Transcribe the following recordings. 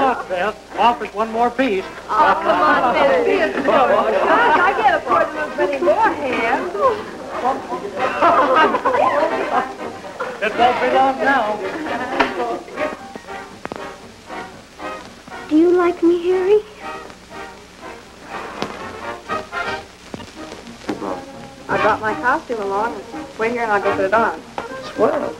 luck, Beth. Offers one more piece. Oh, come on, Betty. Gosh, I can't afford to lose many more hands. It won't be long now. Do you like me, Harry? Well, I brought my costume along. Wait here and I'll go put it on. Swell.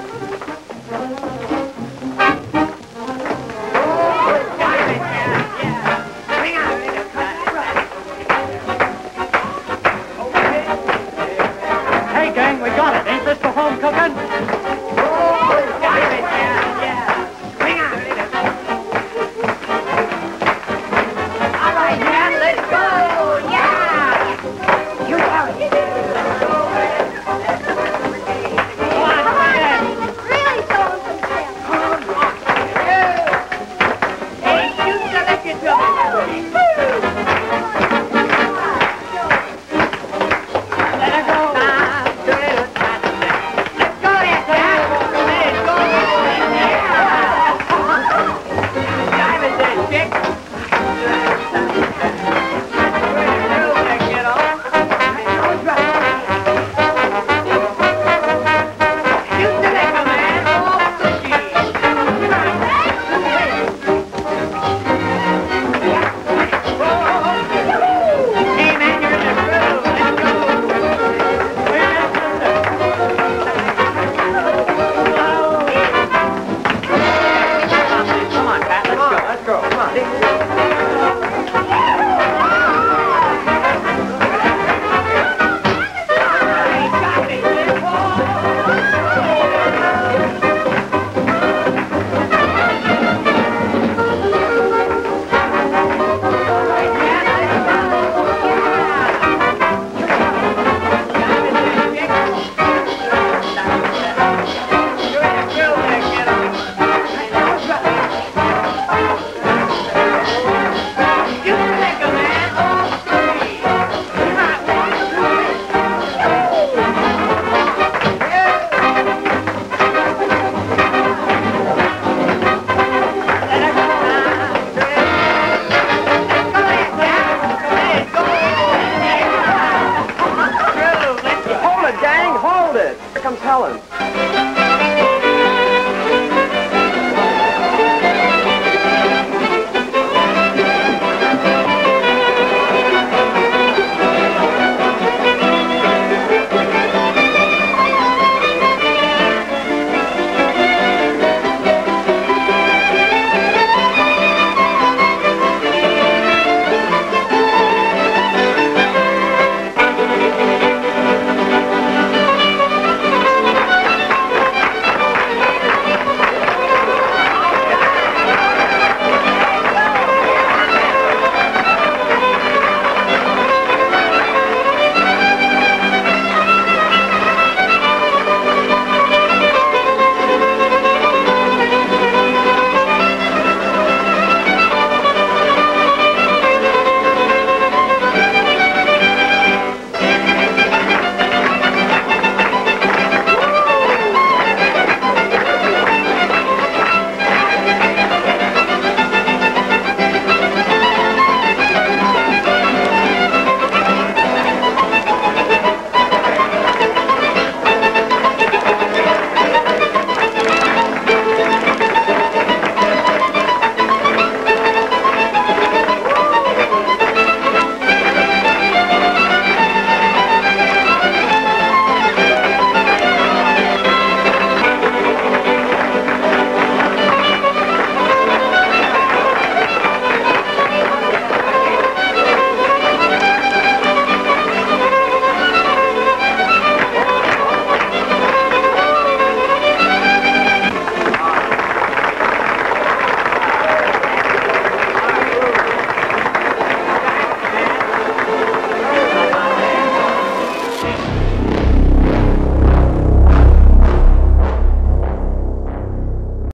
Hey, gang, we got it. Ain't this the home cooking? Let's go. Come on.